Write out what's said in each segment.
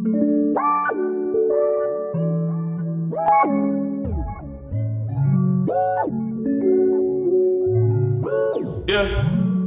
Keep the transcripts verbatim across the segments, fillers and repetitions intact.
Yeah.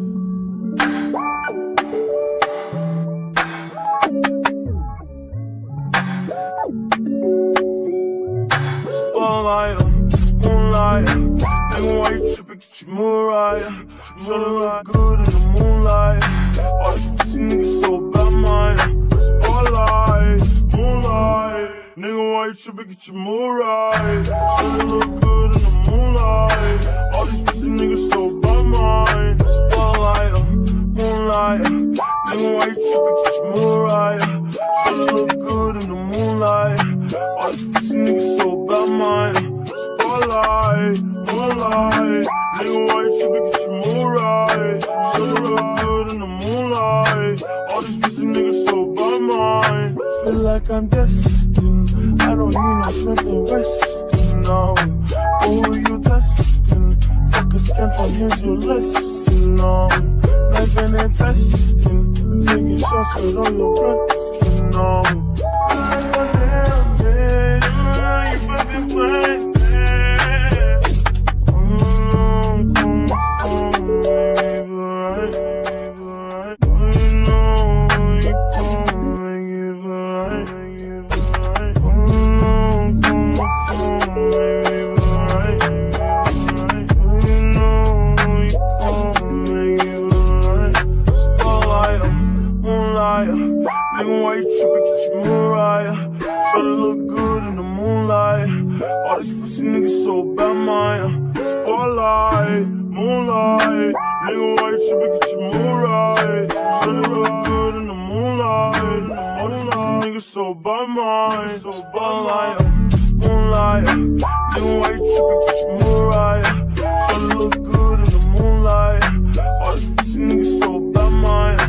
Spotlight, moonlight. Nigga, why you trippin'? Get your mood right. Tryna look good in the moonlight. All these pussy niggas so bad, mine. Spotlight, moonlight. Nigga, why you trippin'? Get your mood right. Tryna look good in the moonlight. All these pussy niggas so bad, mine. Spotlight, moonlight. Nigga, why you trippin'? Get your mood right. Tryna look good in the moonlight. All these pussy niggas so bad, mine. Spotlight, moonlight. Nigga, why you trippin'? Get your mood right. Tryna look good in the moonlight. All these pussy niggas so bad, mine. Feel like I'm destined. I don't need no Smith and Weston now. Who are you testing? Fuck a scantron, here's your lesson now. Knifing and testing, taking shots with all your breath, you know. Feel like a damn bitch, you know how you fucking play. Mm, come on, baby, right, baby, right. Oh, you know you come and give it right, give it right. Oh, come on, baby, right, right. Oh, you know you come and give it right. Spotlight, moonlight. Nigga, why you trippin'? Get your mood right. Tryna look good in the moonlight. All these pussy niggas so bad, mine. Spotlight, moonlight. Nigga, why you trippin'? Get your mood right. Tryna look good in the moonlight. All these pussy niggas so bad, mine. Spotlight, moonlight. Nigga, why you trippin'? Get your mood right. Tryna look good in the moonlight. All these pussy niggas so bad, mine.